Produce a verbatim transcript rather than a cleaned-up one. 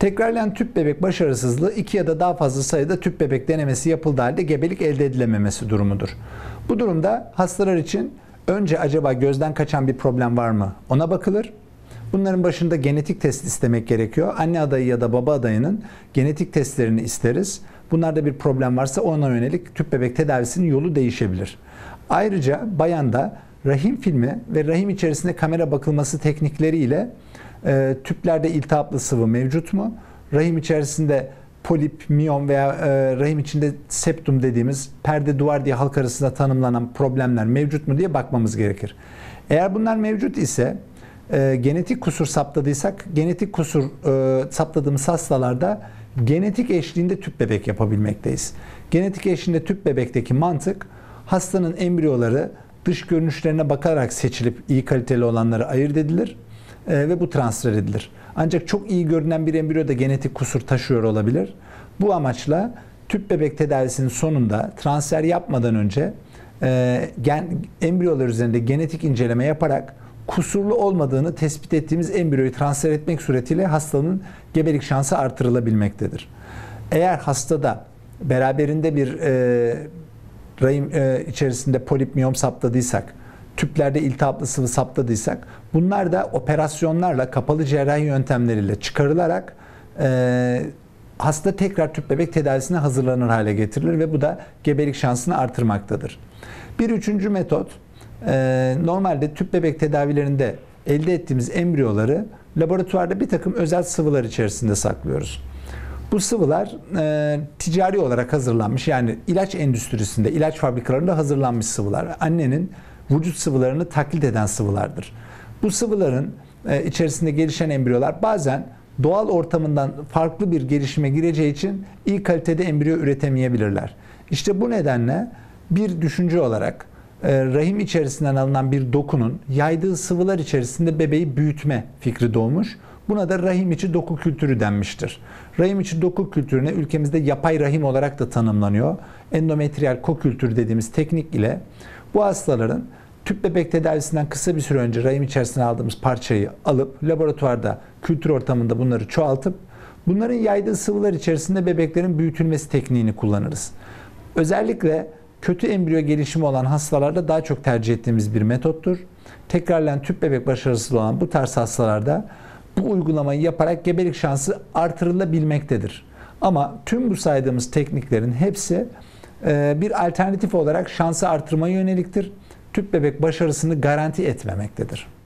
Tekrarlayan tüp bebek başarısızlığı iki ya da daha fazla sayıda tüp bebek denemesi yapıldığı halde gebelik elde edilememesi durumudur. Bu durumda hastalar için önce acaba gözden kaçan bir problem var mı ona bakılır. Bunların başında genetik test istemek gerekiyor. Anne adayı ya da baba adayının genetik testlerini isteriz. Bunlarda bir problem varsa ona yönelik tüp bebek tedavisinin yolu değişebilir. Ayrıca bayanda rahim filmi ve rahim içerisinde kamera bakılması teknikleriyle e, tüplerde iltihaplı sıvı mevcut mu? Rahim içerisinde polip, miyom veya e, rahim içinde septum dediğimiz perde duvar diye halk arasında tanımlanan problemler mevcut mu diye bakmamız gerekir. Eğer bunlar mevcut ise e, genetik kusur saptadıysak genetik kusur e, saptadığımız hastalarda genetik eşliğinde tüp bebek yapabilmekteyiz. Genetik eşliğinde tüp bebekteki mantık hastanın embriyoları dış görünüşlerine bakarak seçilip iyi kaliteli olanları ayırt edilir e, ve bu transfer edilir. Ancak çok iyi görünen bir embriyo da genetik kusur taşıyor olabilir. Bu amaçla tüp bebek tedavisinin sonunda transfer yapmadan önce e, gen, embriyolar üzerinde genetik inceleme yaparak kusurlu olmadığını tespit ettiğimiz embriyoyu transfer etmek suretiyle hastanın gebelik şansı artırılabilmektedir. Eğer hastada beraberinde bir e, rahim e, içerisinde polip miyom saptadıysak, tüplerde iltihaplı sıvı saptadıysak, bunlar da operasyonlarla, kapalı cerrahi yöntemleriyle çıkarılarak e, hasta tekrar tüp bebek tedavisine hazırlanır hale getirilir ve bu da gebelik şansını artırmaktadır. Bir üçüncü metot, e, normalde tüp bebek tedavilerinde elde ettiğimiz embriyoları laboratuvarda bir takım özel sıvılar içerisinde saklıyoruz. Bu sıvılar e, ticari olarak hazırlanmış, yani ilaç endüstrisinde, ilaç fabrikalarında hazırlanmış sıvılar. Annenin vücut sıvılarını taklit eden sıvılardır. Bu sıvıların e, içerisinde gelişen embriyolar bazen doğal ortamından farklı bir gelişime gireceği için iyi kalitede embriyo üretemeyebilirler. İşte bu nedenle bir düşünce olarak e, rahim içerisinden alınan bir dokunun yaydığı sıvılar içerisinde bebeği büyütme fikri doğmuş. Buna da rahim içi doku kültürü denmiştir. Rahim içi doku kültürüne ülkemizde yapay rahim olarak da tanımlanıyor. Endometriyal kokültür dediğimiz teknik ile bu hastaların tüp bebek tedavisinden kısa bir süre önce rahim içerisine aldığımız parçayı alıp laboratuvarda kültür ortamında bunları çoğaltıp bunların yaydığı sıvılar içerisinde bebeklerin büyütülmesi tekniğini kullanırız. Özellikle kötü embriyo gelişimi olan hastalarda daha çok tercih ettiğimiz bir metottur. Tekrarlayan tüp bebek başarısız olan bu tarz hastalarda bu uygulamayı yaparak gebelik şansı artırılabilmektedir. Ama tüm bu saydığımız tekniklerin hepsi bir alternatif olarak şansı artırmaya yöneliktir. Tüp bebek başarısını garanti etmemektedir.